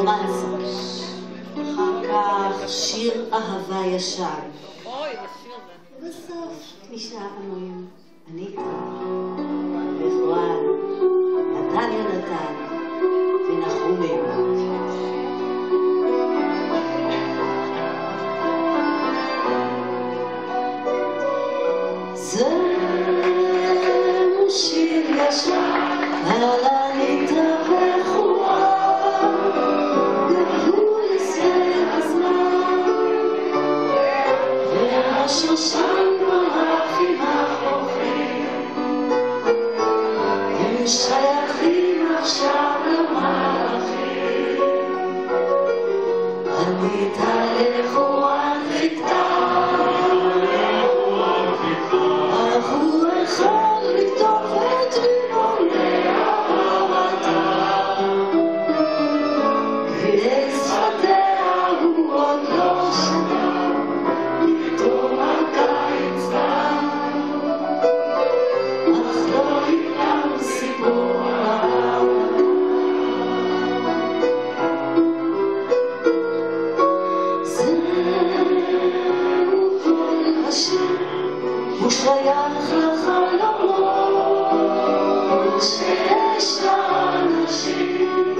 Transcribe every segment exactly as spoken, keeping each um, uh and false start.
רומנס, אחר כך שיר אהבה ישן. אוי, השיר זה. בסוף נשארנו עם אניטה וחואן, נתן יונתן ונחומים. זהו שיר ישן על אניטה וחואן, גבו לסדר הזמן, והשושן ברחים החופים, הם שייכים עכשיו למלאכים. אניטה לחואן חיכתה, הוא יכול לכתוב את ריבוני אהבתה, כדי שפתיה הוא עוד לא שתה, פתאום הקיץ בא, אך לא איתם סיפור אהבתה. זהו כל השיר, הוא שייך לחלומות שיש לאנשים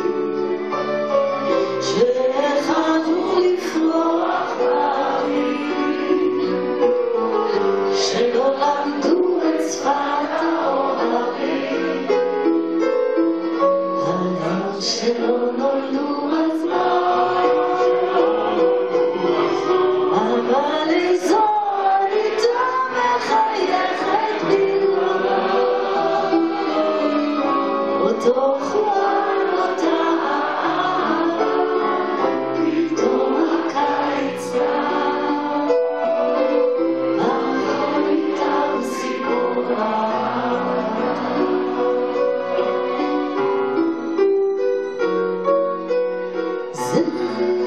שהחלו לפרוח באוויר, שלא למדו את שפת האוהבים, הלב שלא נולדו בזמן, אבל איזו אניטה מחייכת בגלולה, אותו חואן אותה אהבה, פתאום הקיץ בא, אך לא איתם סיפור אהבה. זהו